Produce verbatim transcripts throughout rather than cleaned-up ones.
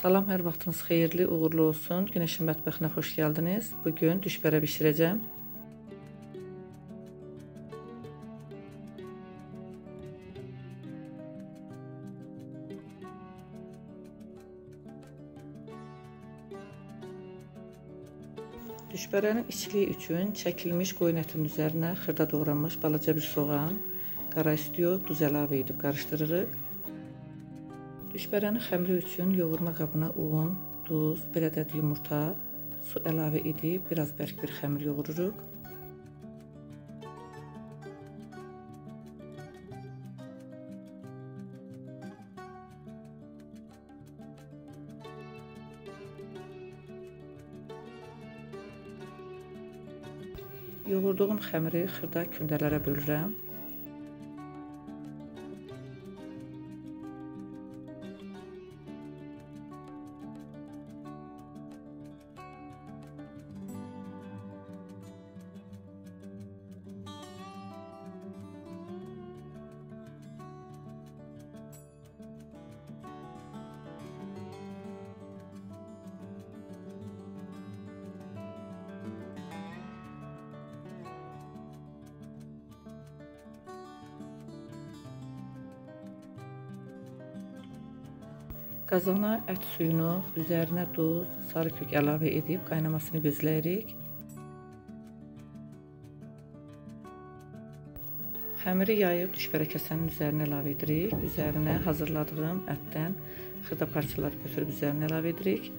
Salam, hər vaxtınız xeyirli, uğurlu olsun. Günəşin mətbəxinə xoş gəldiniz. Bugün düşbərə bişirəcəm. Düşbərənin içliyi üçün çəkilmiş qoyun ətinin üzərinə xırda doğranmış balaca bir soğan, qara istiyo, duz əlavə edib qarışdırırıq. Düşbərənin xəmiri üçün yoğurma qabına un, duz, bir ədəd yumurta, su əlavə edib biraz bərk bir xəmir yoğururuq. Yoğurduğum xəmiri xırda kündələrə bölürəm. Qazana ət suyunu, üzərinə duz, sarı kök əlavə edib qaynamasını gözləyirik. Xəmiri yayıb düşbərə kəsənin üzərinə əlavə edirik. Üzərinə hazırladığım ətdən xırda parçalar götürüb üzərinə əlavə edirik.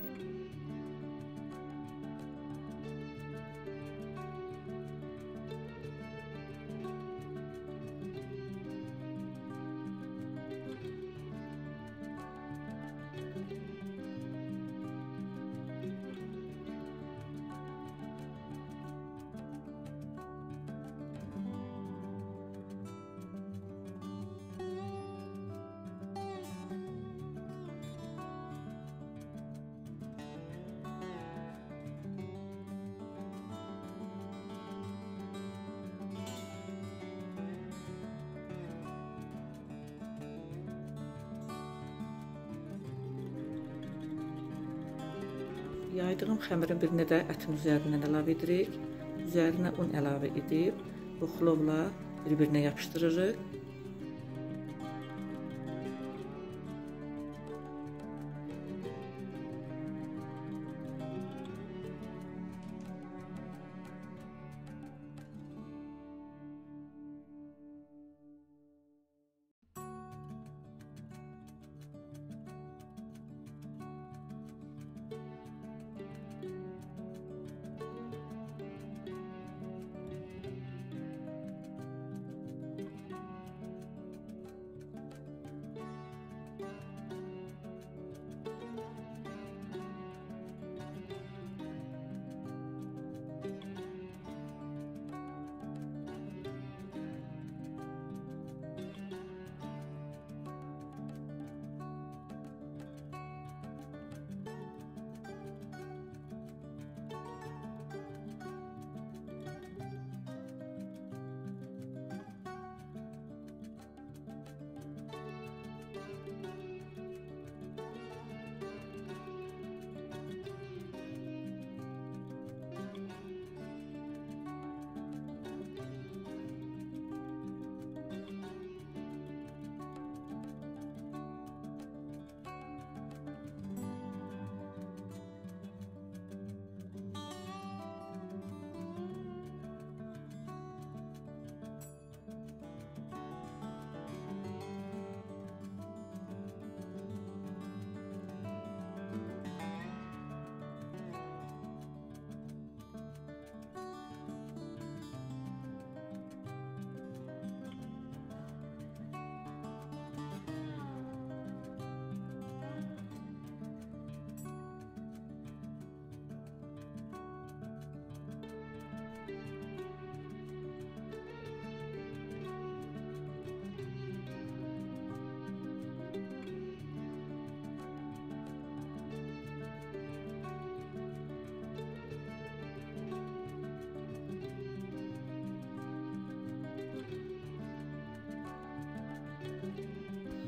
Yaydığım xəmirin birini də ətin üzərindən əlavə edirik. Üzərinə un əlavə edib bu xilovla bir-birinə yapışdırırıq.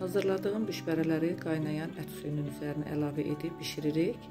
Hazırladığım düşbərələri qaynayan ət suyunun üzərinə əlavə edib bişiririk.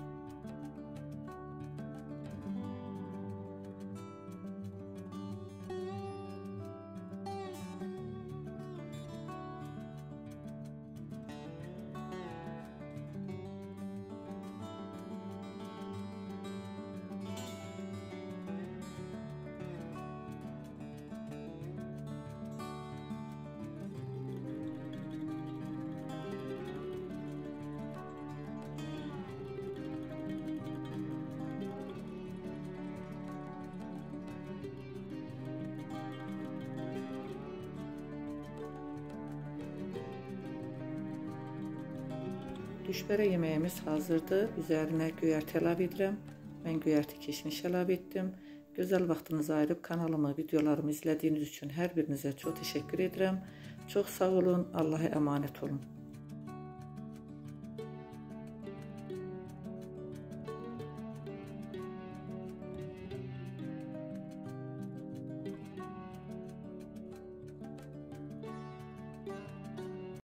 Düşbərə yeməyimiz hazırdır. Üzərinə göyərti əlavə edirəm. Mən göyərti keşmiş əlavə etdim. Gözəl vaxtınızı ayırıb kanalımı, videolarımı izlədiyiniz üçün hər birinizə çox təşəkkür edirəm. Çox sağ olun. Allah'a əmanət olun.